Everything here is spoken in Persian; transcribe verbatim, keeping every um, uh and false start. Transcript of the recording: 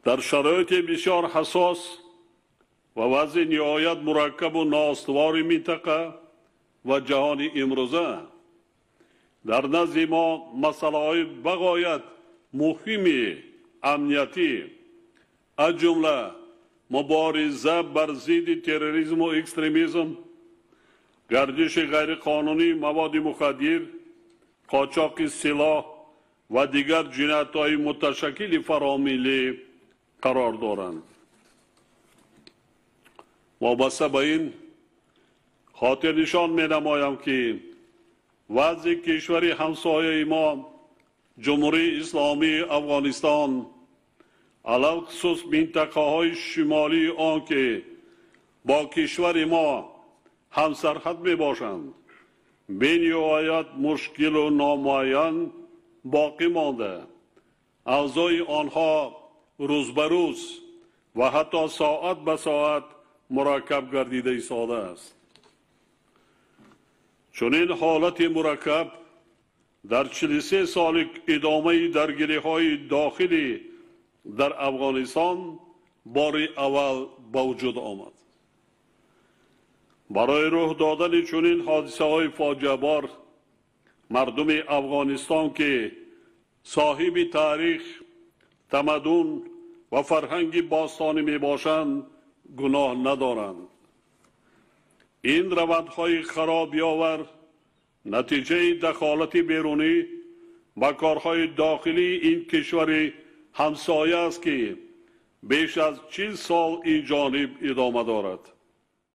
در شرایط بسیار حساس و وضع نهایت مرکب و نااستوار منطقه و جهان امروزه در نزد ما مسائل بغایت مهم امنیتی از جمله مبارزه بر ضد تروریسم و اکستریمیسم، گردش غیرقانونی مواد مخدر، قاچاق سلاح و دیگر جنایت‌های متشکل فراملی قرار دارند. وابسته به این خاطر نشان می نمایم که وضع کشور همسایه ما جمهوری اسلامی افغانستان علاوه خصوص منطقه های شمالی آن که با کشور ما همسرحد می باشند به نهایت مشکل و نامعین باقی مانده. اوضاع آنها روز به روز و حتی ساعت به ساعت مرکب گردیده ایستاده است. چنین حالت مرکب در چهل و سه سال ادامه درگیری های داخلی در افغانستان بار اول با وجود آمد. برای رخ دادن چنین حادثه های فاجعه بار مردم افغانستان که صاحب تاریخ، تمدن و فرهنگ باستانی می باشند گناه ندارند. این روندهای خراب یاور نتیجه دخالت بیرونی و کارهای داخلی این کشور همسایه است که بیش از چهل سال این جانب ادامه دارد.